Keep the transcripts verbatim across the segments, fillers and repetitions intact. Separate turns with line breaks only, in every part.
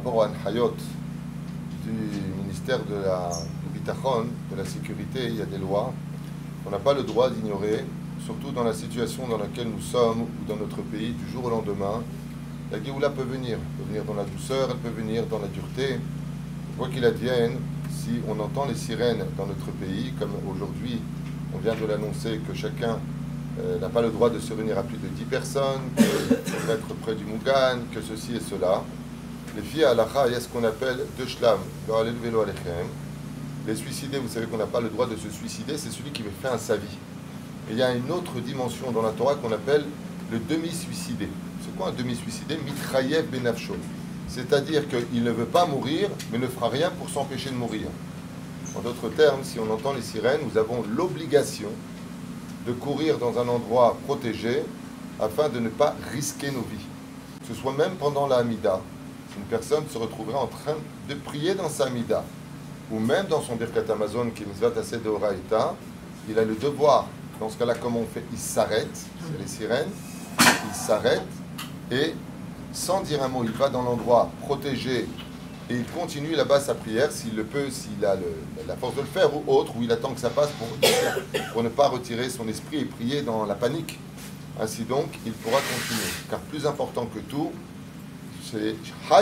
rapport aux Anhayot du ministère de la Bitachon, de la sécurité, il y a des lois qu'on n'a pas le droit d'ignorer, surtout dans la situation dans laquelle nous sommes ou dans notre pays du jour au lendemain. La Géoula peut venir, elle peut venir dans la douceur, elle peut venir dans la dureté. Quoi qu'il advienne, si on entend les sirènes dans notre pays, comme aujourd'hui, on vient de l'annoncer que chacun euh, n'a pas le droit de se réunir à plus de dix personnes, qu'il faut être près du Mougan, que ceci et cela. Les filles à l'Acha, il y a ce qu'on appelle deux shlam, les suicidés, vous savez qu'on n'a pas le droit de se suicider, c'est celui qui met fin à sa vie. Et il y a une autre dimension dans la Torah qu'on appelle le demi-suicidé. C'est quoi un demi-suicidé? Mitrayev benafsho. C'est-à-dire qu'il ne veut pas mourir, mais ne fera rien pour s'empêcher de mourir. En d'autres termes, si on entend les sirènes, nous avons l'obligation de courir dans un endroit protégé afin de ne pas risquer nos vies. Que ce soit même pendant la Hamida, si une personne se retrouverait en train de prier dans sa Hamida, ou même dans son Birkat Hamazon, qui est Mitzvat Aseh Deoraita, il a le devoir, dans ce cas-là, comment on fait? Il s'arrête, c'est les sirènes, il s'arrête et, sans dire un mot, il va dans l'endroit protégé et il continue là-bas sa prière, s'il le peut, s'il a le, la force de le faire, ou autre, ou il attend que ça passe pour, pour ne pas retirer son esprit et prier dans la panique. Ainsi donc, il pourra continuer. Car plus important que tout, c'est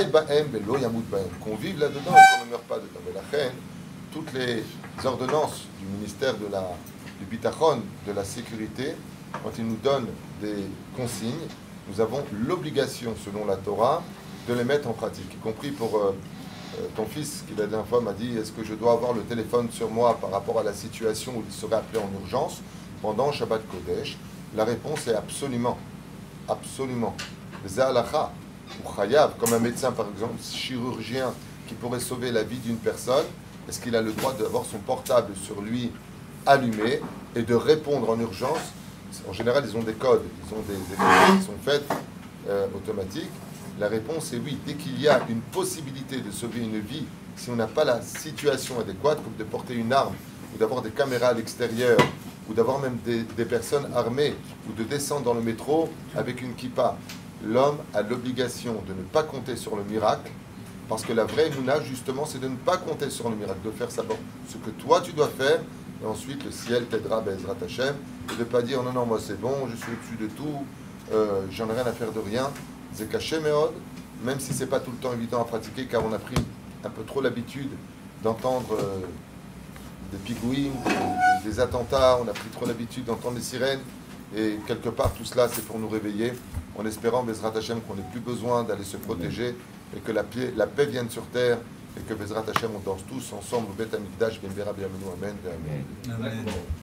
qu'on vive là-dedans et qu'on ne meure pas dedans. Mais la reine, toutes les ordonnances du ministère de la, du Bitachon, de la sécurité, quand ils nous donnent des consignes, nous avons l'obligation, selon la Torah, de les mettre en pratique, y compris pour euh, euh, ton fils qui la dernière fois m'a dit est-ce que je dois avoir le téléphone sur moi par rapport à la situation où il serait appelé en urgence pendant Shabbat Kodesh? La réponse est absolument, absolument. Zahalacha ou Chayav, comme un médecin par exemple, chirurgien qui pourrait sauver la vie d'une personne, est-ce qu'il a le droit d'avoir son portable sur lui allumé et de répondre en urgence? En général, ils ont des codes, ils ont des, des codes qui sont faits euh, automatiques. La réponse est oui. Dès qu'il y a une possibilité de sauver une vie, si on n'a pas la situation adéquate, comme de porter une arme, ou d'avoir des caméras à l'extérieur, ou d'avoir même des, des personnes armées, ou de descendre dans le métro avec une kippa, l'homme a l'obligation de ne pas compter sur le miracle, parce que la vraie mouna, justement, c'est de ne pas compter sur le miracle, de faire d'abord ce que toi tu dois faire, et ensuite le ciel t'aidera, Bezrat Hashem, et de ne pas dire non, non, moi c'est bon, je suis au-dessus de tout, euh, j'en ai rien à faire de rien. C'est caché, méod, même si c'est pas tout le temps évident à pratiquer, car on a pris un peu trop l'habitude d'entendre euh, des pigouines, des, des attentats, on a pris trop l'habitude d'entendre des sirènes, et quelque part tout cela c'est pour nous réveiller, en espérant, Bezrat Hashem, qu'on n'ait plus besoin d'aller se protéger, et que la paix, la paix vienne sur terre, et que Bezrat Hashem, on danse tous ensemble au Bet Amikdash, Ben Bera Biamenu, Amen, Amen.